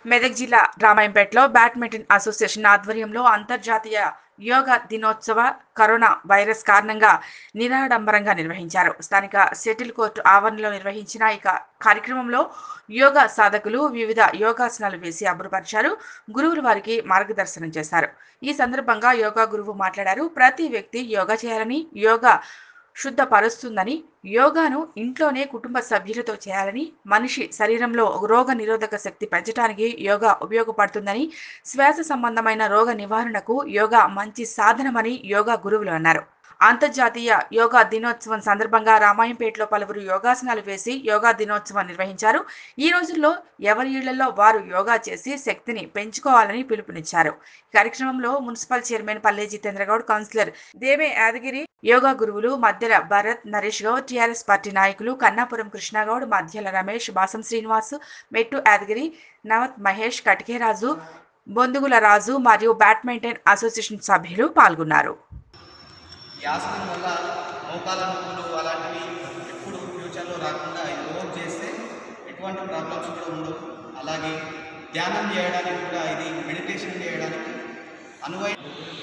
మెదక్ జిల్లా రామాయంపేటలో badminton association ఆధ్వర్యంలో అంతర్జాతీయ యోగా దినోత్సవ కరోనా వైరస్ కారణంగా నిరాడంబరంగా నిర్వహించారు. స్థానిక షటిల్ కోర్టు ఆవరణలో నిర్వహించిన ఈ కార్యక్రమంలో యోగా సాధకులు వివిధ యోగాసనాలు వేసి అబ్బురపరిచారు. గురువులు వారికి మార్గదర్శనం చేశారు. ఈ సందర్భంగా యోగా గురువు మాట్లాడారు. ప్రతి వ్యక్తి యోగా చేయాలని, యోగా శుద్ధపరుస్తుందని, యోగాను ఇంట్లోనే కుటుంబ సభ్యులతో చేయాలని, మనిషి శరీరంలో రోగ నిరోధక శక్తి పెంచడానికి యోగా ఉపయోగపడుతుందని, శ్వాస సంబంధమైన రోగ నివారణకు యోగా మంచి సాధనమని యోగా గురువులు అన్నారు. అంతర్జాతీయ యోగా దినోత్సవం సందర్భంగా రామాయంపేటలో పలువురు యోగాసనాలు వేసి యోగా దినోత్సవం నిర్వహించారు. ఈ రోజుల్లో ఎవరి ఇళ్లలో వారు యోగా చేసి శక్తిని పెంచుకోవాలని పిలుపునిచ్చారు. కార్యక్రమంలో మున్సిపల్ చైర్మన్ పల్లె జితేంద్ర గౌడ్, కౌన్సిలర్ దేవే యాదగిరి, యోగా గురువులు మధ్యల భరత్, నరేష్ గౌడ్, టీఆర్ఎస్ పార్టీ నాయకులు కన్నాపురం కృష్ణగౌడ్, మధ్యల రమేష్, బాసం శ్రీనివాస్, మెట్టు యాదగిరి, నవత్ మహేష్, కటికేరాజు, బొందుగుల రాజు మరియు బ్యాడ్మింటన్ అసోసియేషన్ సభ్యులు పాల్గొన్నారు. యాసనం వల్ల మోకాల నొప్పులు అలాంటివి ఎప్పుడు ఫ్యూచర్లో రాకుండా యోగా చేస్తే ఎటువంటి ప్రాబ్లమ్స్ కూడా ఉండవు. అలాగే ధ్యానం చేయడానికి కూడా ఇది మెడిటేషన్ చేయడానికి అనువైన.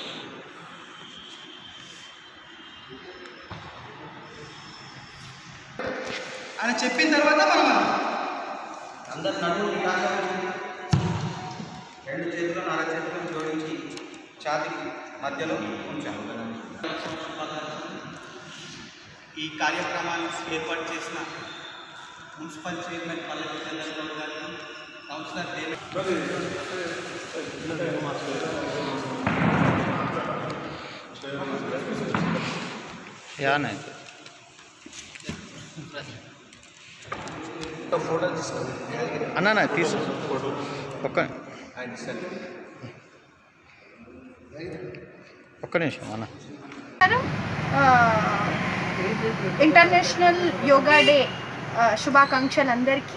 ఆయన చెప్పిన తర్వాత మనం అందరు నడుము రెండు చేతులను అరచేతులను జోడించి ఛాతీకి మధ్యలో ఉంచాము. ఈ కార్యక్రమాన్ని ఏర్పాటు చేసిన మున్సిపల్ చైర్మన్ పల్లె జితేంద్ర గౌడ్ గారికి, కౌన్సిలర్ దేవే ఫోటో తీసుకోండి అన్నా తీసు ఒక్క నిమిషం అన్న. ఇంటర్నేషనల్ యోగా డే శుభాకాంక్షలు అందరికీ.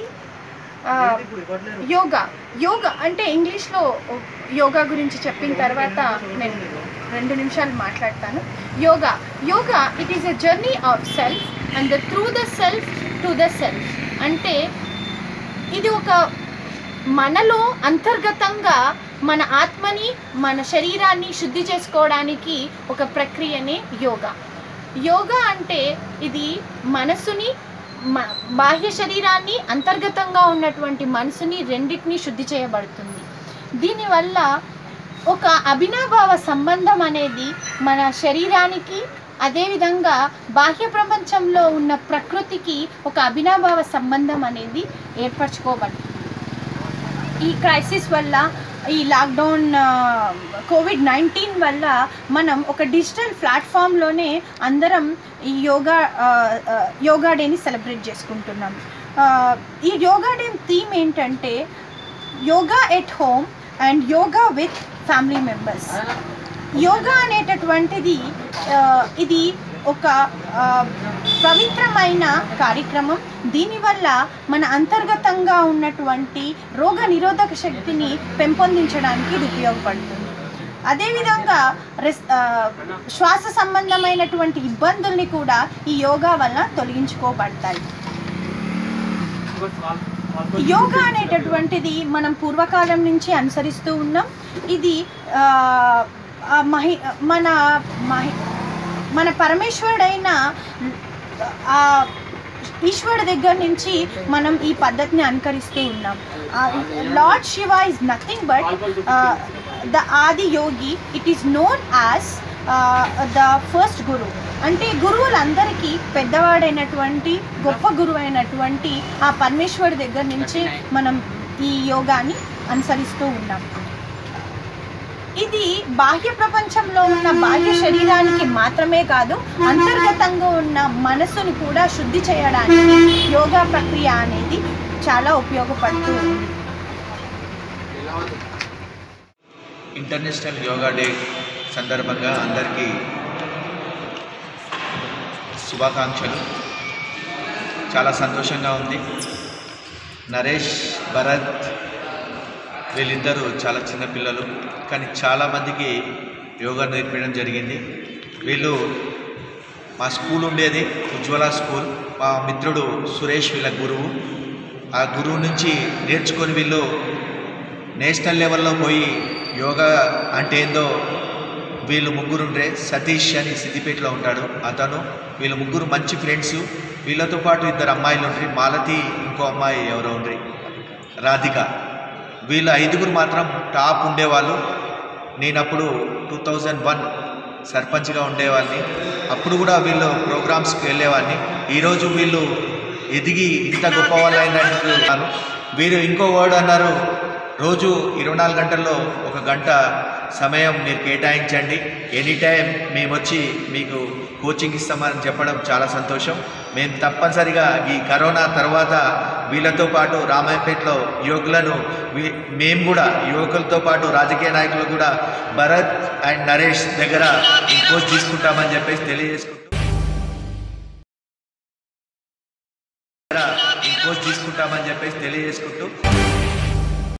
యోగా అంటే ఇంగ్లీష్లో యోగా గురించి చెప్పిన తర్వాత నేను 2 నిమిషాలు మాట్లాడతాను. Yoga it is a journey of self and through the self to the self. అంటే ఇది ఒక మనలో అంతర్గతంగా మన ఆత్మని, మన శరీరాన్ని శుద్ధి చేసుకోవడానికి ఒక ప్రక్రియనే యోగా అంటే ఇది మనసుని, బాహ్య శరీరాన్ని, అంతర్గతంగా ఉన్నటువంటి మనసుని రెండింటినీ శుద్ధి చేయబడుతుంది. దీనివల్ల ఒక అభినాభావ సంబంధం అనేది మన శరీరానికి, అదేవిధంగా బాహ్య ప్రపంచంలో ఉన్న ప్రకృతికి ఒక అభినాభావ సంబంధం అనేది ఏర్పరచుకోబడుతుంది. ఈ క్రైసిస్ వల్ల, ఈ లాక్డౌన్ కోవిడ్-19 వల్ల మనం ఒక డిజిటల్ ప్లాట్ఫామ్లోనే అందరం ఈ యోగా డేని సెలబ్రేట్ చేసుకుంటున్నాం. ఈ యోగా డే థీమ్ ఏంటంటే yoga at home and yoga with family members. Yoga అనేటటువంటిది ఇది ఒక పవిత్రమైన కార్యక్రమం. దీనివల్ల మన అంతర్గతంగా ఉన్నటువంటి రోగ నిరోధక శక్తిని పెంపొందించడానికి ఇది ఉపయోగపడుతుంది. అదేవిధంగా శ్వాస సంబంధమైనటువంటి ఇబ్బందుల్ని కూడా ఈ యోగా వల్ల తొలగించుకోబడతాయి. యోగా అనేటటువంటిది మనం పూర్వకాలం నుంచి అనుసరిస్తూ ఉన్నాం. ఇది మన పరమేశ్వరుడైన ఈశ్వరుడు దగ్గర నుంచి మనం ఈ పద్ధతిని అనుకరిస్తూ ఉన్నాం. Lord Shiva is nothing but the Adi yogi. It is known as the first guru. అంటే గురువులందరికీ పెద్దవాడైనటువంటి, గొప్ప గురువు అయినటువంటి ఆ పరమేశ్వరుడి దగ్గర నుంచి మనం ఈ యోగాని అనుసరిస్తూ ఉన్నాం. ఇది బాహ్య ప్రపంచంలో ఉన్న బాహ్య శరీరానికి మాత్రమే కాదు, అంతర్గతంగా ఉన్న మనసును కూడా శుద్ధి చేయడానికి యోగా ప్రక్రియ అనేది చాలా ఉపయోగపడుతూ ఉంది. ఇంటర్నేషనల్ యోగా డే సందర్భంగా అందరికీ శుభాకాంక్షలు. చాలా సంతోషంగా ఉంది. నరేష్, భరత్ వీళ్ళిద్దరూ చాలా చిన్నపిల్లలు, కానీ చాలామందికి యోగా నేర్పించడం జరిగింది. వీళ్ళు మా స్కూల్ ఉండేది ఉజ్వల స్కూల్. మా మిత్రుడు సురేష్ వీళ్ళ గురువు. ఆ గురువు నుంచి నేర్చుకొని వీళ్ళు నేషనల్ లెవెల్లో పోయి యోగా అంటే ఏందో వీళ్ళు ముగ్గురుండ్రే. సతీష్ అని సిద్దిపేటలో ఉంటాడు అతను. వీళ్ళు ముగ్గురు మంచి ఫ్రెండ్స్. వీళ్ళతో పాటు 2 అమ్మాయిలు ఉండ్రి, మాలతి, ఇంకో అమ్మాయి ఎవరో ఉండ్రి, రాధిక. వీళ్ళు 5గురు మాత్రం టాప్ ఉండేవాళ్ళు. నేనప్పుడు 2001 సర్పంచ్గా ఉండేవాడిని. అప్పుడు కూడా వీళ్ళు ప్రోగ్రామ్స్కి వెళ్ళేవాడిని. ఈరోజు వీళ్ళు ఎదిగి ఇంత గొప్ప వాళ్ళు అయినట్టు. వీరు ఇంకో వర్డ్ అన్నారు, రోజు 24 గంటల్లో 1 గంట సమయం మీరు కేటాయించండి, ఎనీ టైం మేము వచ్చి మీకు కోచింగ్ ఇస్తామని చెప్పడం చాలా సంతోషం. మేము తప్పనిసరిగా ఈ కరోనా తర్వాత వీళ్ళతో పాటు రామాయపేటలో యువకులను మేము కూడా యువకులతో పాటు రాజకీయ నాయకులు కూడా భరత్ అండ్ నరేష్ దగ్గర ఈ కోచ్ తీసుకుంటామని చెప్పేసి తెలియజేసుకుంటూ